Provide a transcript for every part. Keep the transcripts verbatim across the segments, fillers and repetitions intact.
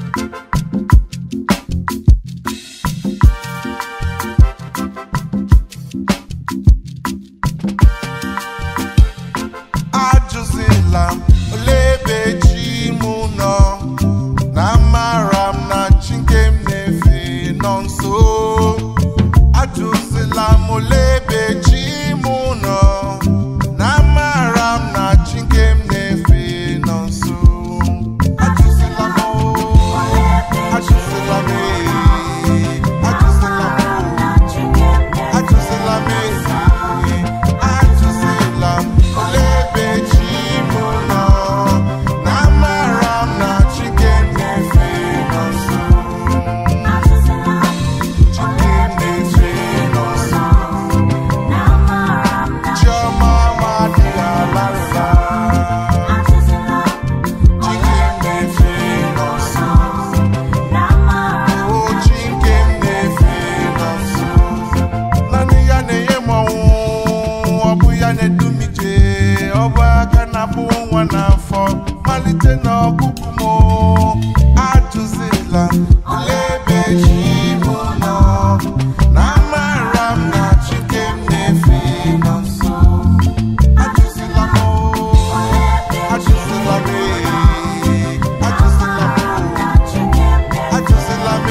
Ajụzila m olee ebe chi mụ nọ, na amara m na chi nke m na-efe nọ nso. Ajụzila m olee ebe chi mụ nọ, na amara m na chi nke m na-efe nọ nso. Ajụzila m ajụzila m ajụzila m ajụzila m ajụzila m olee ebe chi mụ nọ, na amara m na chi nke m na-efe nọ nso. Chi nke m na-efe nọ nso. Chiọma m adịghị alarụla. Chi nke m na-efe nọ nso. O chi nke m na-efe nọ nso. Naanị ya na-enye m ọnwụ, ọ bụ ya na-edu m ije, ọ bụ aka na-abụ nwa n'afọ malite n'ọgụgụ m. Ajụzila m olee ebe chi mụ nọ, na amara m na chi nke m na-efe nọ nso. Ajụzila m ajụzila m ajụzila m ajụzila m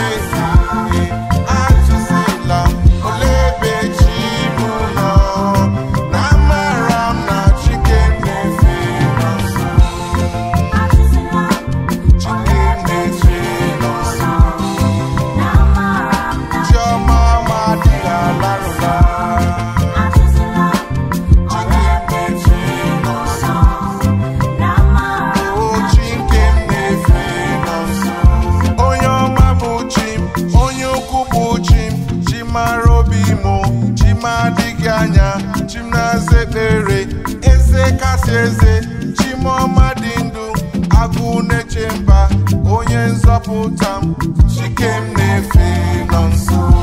ajụzila m olee ebe chi mụ nọ, na amara m na chi nke m na-efe nọ nso. Chi nke m na-efe nọ nso. Chiọma m adịghị alarụla. Chi nke m na-efe nọ nso. O chi nke m na-efe nọ nso. Onye ọma bụ chi m, onye ukwu bụ chi m, chi mara obi m, chi m adịghị anya, chi m na-aza ekpere, eze kasị eze, chi m ọma dị ndụ, agụ na-eche mba, onye nzọpụta m, chi nke m na-efe nọ nso.